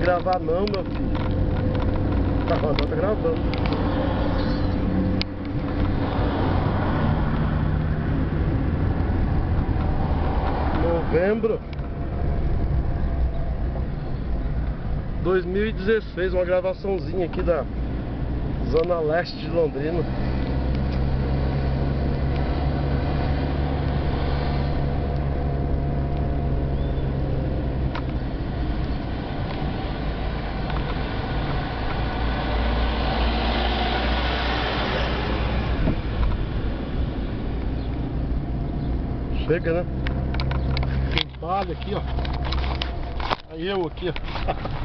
gravar não, meu filho. Tá gravando. Novembro 2016, uma gravaçãozinha aqui da Zona Leste de Londrina. Chega, né? Tem palha aqui, ó. Aí eu aqui, ó.